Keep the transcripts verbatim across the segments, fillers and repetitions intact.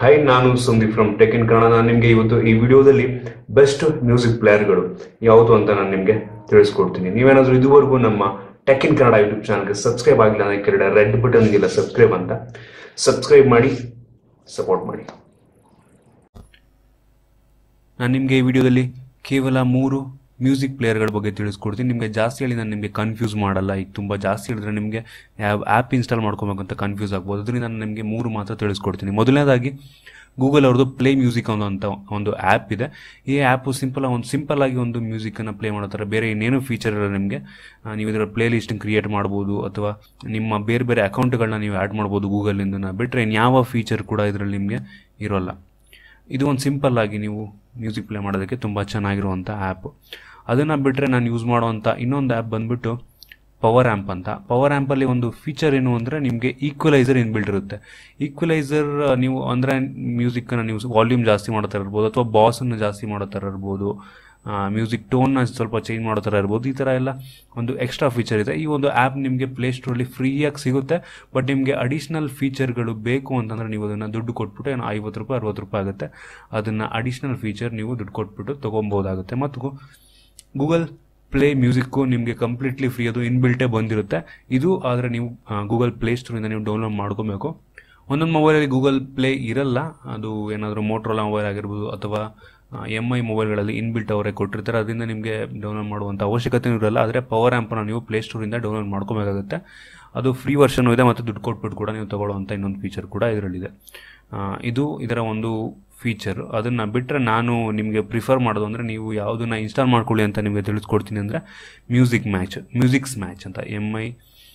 Hi, ನಾನು Sandeep from tech in Kannada. ನಾನು ನಿಮಗೆ ಇವತ್ತು ಈ ವಿಡಿಯೋದಲ್ಲಿ ಬೆಸ್ಟ್ ಮ್ಯೂಸಿಕ್ ಪ್ಲೇಯರ್ಗಳು ಯಾವುದು ಅಂತ ನಾನು ನಿಮಗೆ ತಿಳಿಸ್ಕೊಡ್ತೀನಿ. ನೀವೇನಾದರೂ ಇದುವರೆಗೂ ನಮ್ಮ ಟೆಕ್ ಇನ್ ಕನ್ನಡ ಯೂಟ್ಯೂಬ್ ಚಾನಲ್ಗೆ ಸಬ್ಸ್ಕ್ರೈಬ್ ಆಗಿಲ್ಲ ಅಂದರೆ ಕೆಳಗಡೆ ರೆಡ್ ಬಟನ್ ಇದೆಯಲ್ಲ ಸಬ್ಸ್ಕ್ರೈಬ್ ಅಂತ, ಸಬ್ಸ್ಕ್ರೈಬ್ ಮಾಡಿ ಸಪೋರ್ಟ್ ಮಾಡಿ. ನಾನು ನಿಮಗೆ ಈ ವಿಡಿಯೋದಲ್ಲಿ ಕೇವಲ ಮೂರು ಮ್ಯೂಸಿಕ್ ಪ್ಲೇಯರ್ಗಳ ಬಗ್ಗೆ ತಿಳಿಸ್ಕೊಡ್ತೀನಿ. ನಿಮಗೆ ಜಾಸ್ತಿ ಹೇಳಿ ನಾನು ನಿಮಗೆ ಕನ್ಫ್ಯೂಸ್ ಮಾಡಲ್ಲ. ಈಗ ತುಂಬ ಜಾಸ್ತಿ ಹೇಳಿದ್ರೆ ನಿಮಗೆ ಯಾವ ಆ್ಯಪ್ ಇನ್ಸ್ಟಾಲ್ ಮಾಡ್ಕೋಬೇಕಂತ ಕನ್ಫ್ಯೂಸ್ ಆಗ್ಬೋದು. ಅದರಿಂದ ನಾನು ನಿಮಗೆ ಮೂರು ಮಾತ್ರ ತಿಳಿಸ್ಕೊಡ್ತೀನಿ. ಮೊದಲನೇದಾಗಿ ಗೂಗಲ್ ಅವ್ರದ್ದು ಪ್ಲೇ ಮ್ಯೂಸಿಕ್ ಅನ್ನೋಂಥ ಒಂದು ಆ್ಯಪ್ ಇದೆ. ಈ ಆ್ಯಪು ಸಿಂಪಲ್ ಒಂದು ಸಿಂಪಲ್ ಆಗಿ ಒಂದು ಮ್ಯೂಸಿಕನ್ನು ಪ್ಲೇ ಮಾಡ್ತಾರೆ. ಬೇರೆ ಇನ್ನೇನು ಫೀಚರ್ ಇರೋ ನಿಮಗೆ ನೀವು ಇದರ ಪ್ಲೇ ಲಿಸ್ಟನ್ನು ಕ್ರಿಯೇಟ್ ಮಾಡ್ಬೋದು ಅಥವಾ ನಿಮ್ಮ ಬೇರೆ ಬೇರೆ ಅಕೌಂಟ್ಗಳನ್ನ ನೀವು ಆ್ಯಡ್ ಮಾಡ್ಬೋದು ಗೂಗಲಿಂದ. ಬಿಟ್ಟರೆ ಇನ್ಯಾವ ಫೀಚರ್ ಕೂಡ ಇದರಲ್ಲಿ ನಿಮಗೆ ಇರೋಲ್ಲ. ಇದು ಒಂದು ಸಿಂಪಲ್ ಆಗಿ ನೀವು ಮ್ಯೂಸಿಕ್ ಪ್ಲೇ ಮಾಡೋದಕ್ಕೆ ತುಂಬ ಚೆನ್ನಾಗಿರುವಂಥ ಆ್ಯಪ್. ಅದನ್ನು ಬಿಟ್ಟರೆ ನಾನು ಯೂಸ್ ಮಾಡುವಂಥ ಇನ್ನೊಂದು ಆ್ಯಪ್ ಬಂದುಬಿಟ್ಟು ಪವರ್ ಆ್ಯಂಪ್ ಅಂತ. ಪವರ್ ಆ್ಯಂಪಲ್ಲಿ ಒಂದು ಫೀಚರ್ ಏನು ಅಂದರೆ ನಿಮಗೆ ಈಕ್ವಲೈಸರ್ ಇನ್ಬಿಲ್ಟ್ ಇರುತ್ತೆ. ಈಕ್ವಲೈಸರ್ ನೀವು ಅಂದರೆ ಮ್ಯೂಸಿಕ್ಕನ್ನು ನೀವು ವಾಲ್ಯೂಮ್ ಜಾಸ್ತಿ ಮಾಡೋ ಥರ ಇರ್ಬೋದು ಅಥವಾ ಬಾಸನ್ನು ಜಾಸ್ತಿ ಮಾಡೋ ಥರ ಇರ್ಬೋದು, ಮ್ಯೂಸಿಕ್ ಟೋನ್ನ ಸ್ವಲ್ಪ ಚೇಂಜ್ ಮಾಡೋ ಥರ ಇರ್ಬೋದು. ಈ ಥರ ಎಲ್ಲ ಒಂದು ಎಕ್ಸ್ಟ್ರಾ ಫೀಚರ್ ಇದೆ. ಈ ಒಂದು ಆ್ಯಪ್ ನಿಮಗೆ ಪ್ಲೇಸ್ಟೋರಲ್ಲಿ ಫ್ರೀಯಾಗಿ ಸಿಗುತ್ತೆ. ಬಟ್ ನಿಮಗೆ ಅಡಿಷ್ನಲ್ ಫೀಚರ್ಗಳು ಬೇಕು ಅಂತಂದರೆ ನೀವು ಅದನ್ನು ದುಡ್ಡು ಕೊಟ್ಬಿಟ್ಟು ಏನೋ ಐವತ್ತು ರೂಪಾಯಿ ಅರವತ್ತು ರೂಪಾಯಿ ಆಗುತ್ತೆ. ಅದನ್ನು ಅಡಿಷ್ನಲ್ ಫೀಚರ್ ನೀವು ದುಡ್ಡು ಕೊಟ್ಬಿಟ್ಟು ತೊಗೊಬೋದಾಗುತ್ತೆ. ಮತ್ತು ಗೂಗಲ್ ಪ್ಲೇ ಮ್ಯೂಸಿಕ್ಕು ನಿಮಗೆ ಕಂಪ್ಲೀಟ್ಲಿ ಫ್ರೀ, ಅದು ಇನ್ಬಿಲ್ಟೇ ಬಂದಿರುತ್ತೆ. ಇದು ಆದರೆ ನೀವು ಗೂಗಲ್ ಪ್ಲೇಸ್ಟೋರಿಂದ ನೀವು ಡೌನ್ಲೋಡ್ ಮಾಡ್ಕೋಬೇಕು. ಒಂದೊಂದು ಮೊಬೈಲಲ್ಲಿ ಗೂಗಲ್ ಪ್ಲೇ ಇರಲ್ಲ. ಅದು ಏನಾದರೂ ಮೋಟ್ರೋಲಾ ಮೊಬೈಲ್ ಆಗಿರ್ಬೋದು ಅಥವಾ ಎಮ್ ಐ ಮೊಬೈಲ್ಗಳಲ್ಲಿ ಇನ್ಬಿಲ್ಟ್ ಅವರೇ ಕೊಟ್ಟಿರ್ತಾರೆ. ಅದರಿಂದ ನಿಮಗೆ ಡೌನ್ಲೋಡ್ ಮಾಡುವಂಥ ಅವಶ್ಯಕತೆಯೂ ಇರಲ್ಲ. ಆದರೆ ಪವರ್ ಆ್ಯಂಪನ್ನು ನೀವು ಪ್ಲೇಸ್ಟೋರಿಂದ ಡೌನ್ಲೋಡ್ ಮಾಡ್ಕೋಬೇಕಾಗುತ್ತೆ. ಅದು ಫ್ರೀ ವರ್ಷನೂ ಇದೆ ಮತ್ತು ದುಡ್ಡು ಕೊಟ್ಬಿಟ್ಟು ಕೂಡ ನೀವು ತೊಗೊಳ್ಳುವಂಥ ಇನ್ನೊಂದು ಫೀಚರ್ ಕೂಡ ಇದರಲ್ಲಿದೆ. ಇದು ಇದರ ಒಂದು ಫೀಚರ್. ಅದನ್ನು ಬಿಟ್ಟರೆ ನಾನು ನಿಮಗೆ ಪ್ರಿಫರ್ ಮಾಡೋದು ಅಂದರೆ ನೀವು ಯಾವುದನ್ನು ಇನ್ಸ್ಟಾಲ್ ಮಾಡ್ಕೊಳ್ಳಿ ಅಂತ ನಿಮಗೆ ತಿಳಿಸ್ಕೊಡ್ತೀನಿ ಅಂದರೆ ಮ್ಯೂಸಿಕ್ ಮ್ಯಾಚ್ ಮ್ಯೂಸಿಕ್ಸ್ ಮ್ಯಾಚ್ ಅಂತ M I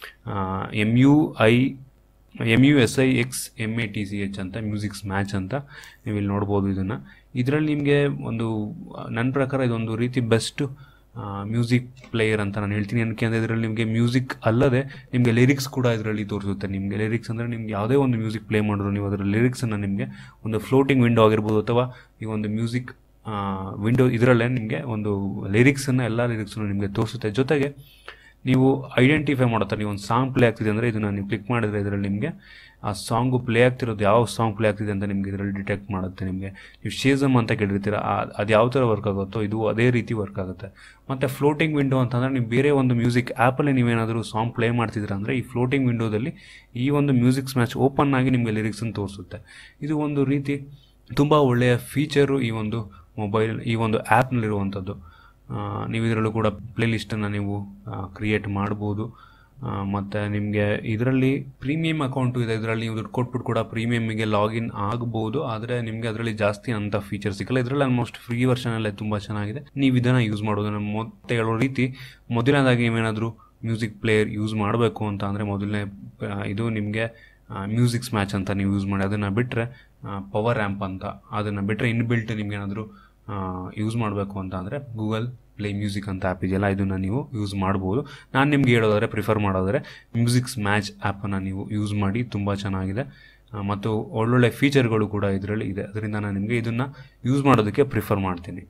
M U I M U S I X M A T C H ಅಂತ ಮ್ಯೂಸಿಕ್ಸ್ ಮ್ಯಾಚ್ ಅಂತ ನೀವು ಇಲ್ಲಿ ನೋಡ್ಬೋದು. ಇದನ್ನು ಇದರಲ್ಲಿ ನಿಮಗೆ ಒಂದು ನನ್ನ ಪ್ರಕಾರ ಇದೊಂದು ರೀತಿ ಬೆಸ್ಟ್ ಮ್ಯೂಸಿಕ್ ಪ್ಲೇಯರ್ ಅಂತ ನಾನು ಹೇಳ್ತೀನಿ. ಏನಕ್ಕೆ ಅಂದರೆ ಇದರಲ್ಲಿ ನಿಮಗೆ ಮ್ಯೂಸಿಕ್ ಅಲ್ಲದೆ ನಿಮಗೆ ಲಿರಿಕ್ಸ್ ಕೂಡ ಇದರಲ್ಲಿ ತೋರಿಸುತ್ತೆ. ನಿಮಗೆ ಲಿರಿಕ್ಸ್ ಅಂದರೆ ನಿಮ್ಗೆ ಯಾವುದೇ ಒಂದು ಮ್ಯೂಸಿಕ್ ಪ್ಲೇ ಮಾಡಿದ್ರು ನೀವು ಅದರ ಲಿರಿಕ್ಸನ್ನು ನಿಮಗೆ ಒಂದು ಫ್ಲೋಟಿಂಗ್ ವಿಂಡೋ ಆಗಿರ್ಬೋದು ಅಥವಾ ಈ ಒಂದು ಮ್ಯೂಸಿಕ್ ವಿಂಡೋ ಇದರಲ್ಲೇ ನಿಮಗೆ ಒಂದು ಲಿರಿಕ್ಸನ್ನು ಎಲ್ಲ ಲಿರಿಕ್ಸನ್ನು ನಿಮಗೆ ತೋರಿಸುತ್ತೆ. ಜೊತೆಗೆ ನೀವು ಐಡೆಂಟಿಫೈ ಮಾಡುತ್ತಾರೆ. ನೀವು ಒಂದು ಸಾಂಗ್ ಪ್ಲೇ ಆಗ್ತಿದೆ ಅಂದರೆ ಇದನ್ನು ನೀವು ಕ್ಲಿಕ್ ಮಾಡಿದರೆ ಇದರಲ್ಲಿ ನಿಮಗೆ ಆ ಸಾಂಗು ಪ್ಲೇ ಆಗ್ತಿರೋದು ಯಾವ ಸಾಂಗ್ ಪ್ಲೇ ಆಗ್ತಿದೆ ಅಂತ ನಿಮಗೆ ಇದರಲ್ಲಿ ಡಿಟೆಕ್ಟ್ ಮಾಡುತ್ತೆ. ನಿಮಗೆ ನೀವು ಶೇಜಮ್ ಅಂತ ಕೇಳಿರ್ತೀರ, ಅದು ಯಾವ ಥರ ವರ್ಕ್ ಆಗುತ್ತೋ ಇದು ಅದೇ ರೀತಿ ವರ್ಕ್ ಆಗುತ್ತೆ. ಮತ್ತು ಫ್ಲೋಟಿಂಗ್ ವಿಂಡೋ ಅಂತಂದರೆ ನೀವು ಬೇರೆ ಒಂದು ಮ್ಯೂಸಿಕ್ ಆ್ಯಪಲ್ಲಿ ನೀವೇನಾದರೂ ಸಾಂಗ್ ಪ್ಲೇ ಮಾಡ್ತಿದ್ದೀರ ಅಂದರೆ ಈ ಫ್ಲೋಟಿಂಗ್ ವಿಂಡೋದಲ್ಲಿ ಈ ಒಂದು ಮ್ಯೂಸಿಕ್ಸ್ ಮ್ಯಾಚ್ ಓಪನ್ ಆಗಿ ನಿಮಗೆ ಲಿರಿಕ್ಸನ್ನು ತೋರಿಸುತ್ತೆ. ಇದು ಒಂದು ರೀತಿ ತುಂಬ ಒಳ್ಳೆಯ ಫೀಚರು ಈ ಒಂದು ಮೊಬೈಲ್ ಈ ಒಂದು ಆ್ಯಪ್ನಲ್ಲಿರುವಂಥದ್ದು. ನೀವು ಇದರಲ್ಲೂ ಕೂಡ ಪ್ಲೇ ಲಿಸ್ಟನ್ನು ನೀವು ಕ್ರಿಯೇಟ್ ಮಾಡ್ಬೋದು. ಮತ್ತು ನಿಮಗೆ ಇದರಲ್ಲಿ ಪ್ರೀಮಿಯಮ್ ಅಕೌಂಟು ಇದೆ. ಇದರಲ್ಲಿ ನೀವು ದುಡ್ಡು ಕೊಟ್ಬಿಟ್ಟು ಕೂಡ ಪ್ರೀಮಿಯಮ್ಗೆ ಲಾಗಿನ್ ಆಗ್ಬೋದು. ಆದರೆ ನಿಮಗೆ ಅದರಲ್ಲಿ ಜಾಸ್ತಿ ಅಂಥ ಫೀಚರ್ ಸಿಕ್ಕಲ್ಲ. ಇದರಲ್ಲಿ ಆಲ್ಮೋಸ್ಟ್ ಫ್ರೀ ವರ್ಷನಲ್ಲೇ ತುಂಬ ಚೆನ್ನಾಗಿದೆ. ನೀವು ಇದನ್ನು ಯೂಸ್ ಮಾಡೋದು ನಮ್ಮ ಮತ್ತೆ ಹೇಳೋ ರೀತಿ ಮೊದಲನೇದಾಗಿ ನೀವೇನಾದರೂ ಮ್ಯೂಸಿಕ್ ಪ್ಲೇಯರ್ ಯೂಸ್ ಮಾಡಬೇಕು ಅಂತ ಅಂದರೆ ಮೊದಲನೇ ಇದು ನಿಮಗೆ ಮ್ಯೂಸಿಕ್ಸ್ ಮ್ಯಾಚ್ ಅಂತ ನೀವು ಯೂಸ್ ಮಾಡಿ. ಅದನ್ನು ಬಿಟ್ಟರೆ ಪವರ್ ಆ್ಯಂಪ್ ಅಂತ, ಅದನ್ನು ಬಿಟ್ಟರೆ ಇನ್ಬಿಲ್ಟ್ ನಿಮಗೇನಾದರೂ ಯೂಸ್ ಮಾಡಬೇಕು ಅಂತ ಅಂದರೆ ಗೂಗಲ್ ಪ್ಲೇ ಮ್ಯೂಸಿಕ್ ಅಂತ ಆ್ಯಪ್ ಇದೆಯಲ್ಲ ಇದನ್ನು ನೀವು ಯೂಸ್ ಮಾಡ್ಬೋದು. ನಾನು ನಿಮ್ಗೆ ಹೇಳೋದಾದರೆ ಪ್ರಿಫರ್ ಮಾಡೋದಾದರೆ ಮ್ಯೂಸಿಕ್ಸ್ ಮ್ಯಾಚ್ ಆ್ಯಪನ್ನು ನೀವು ಯೂಸ್ ಮಾಡಿ, ತುಂಬ ಚೆನ್ನಾಗಿದೆ ಮತ್ತು ಒಳ್ಳೊಳ್ಳೆ ಫೀಚರ್ಗಳು ಕೂಡ ಇದರಲ್ಲಿ ಇದೆ. ಅದರಿಂದ ನಾನು ನಿಮಗೆ ಇದನ್ನು ಯೂಸ್ ಮಾಡೋದಕ್ಕೆ ಪ್ರಿಫರ್ ಮಾಡ್ತೀನಿ.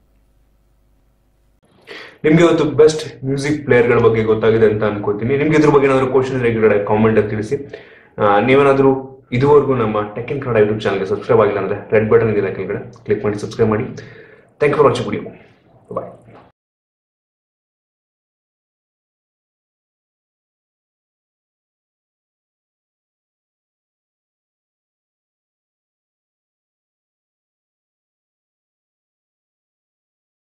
ನಿಮಗೆ ಇವತ್ತು ಬೆಸ್ಟ್ ಮ್ಯೂಸಿಕ್ ಪ್ಲೇಯರ್ಗಳ ಬಗ್ಗೆ ಗೊತ್ತಾಗಿದೆ ಅಂತ ಅನ್ಕೋತೀನಿ. ನಿಮ್ಗೆ ಇದ್ರ ಬಗ್ಗೆ ಏನಾದರೂ ಕ್ವಶನ್ ಇದ್ರೆ ಕಾಮೆಂಟ್ ಅಲ್ಲಿ ತಿಳಿಸಿ. ನೀವೇನಾದರೂ ಇದುವರೆಗೂ ನಮ್ಮ ಟೆಕ್ ಇನ್ ಕನ್ನಡ ಯೂಟ್ಯೂಬ್ ಚಾನಲ್ಗೆ ಸಬ್ಸ್ಕ್ರೈಬ್ ಆಗಿಲ್ಲ ಅಂದರೆ ರೆಡ್ ಬಟನ್ ಇದೆ ಕೆಳಗಡೆ ಕ್ಲಿಕ್ ಮಾಡಿ ಸಬ್ಸ್ಕ್ರೈಬ್ ಮಾಡಿ. Thank you for watching video. Bye.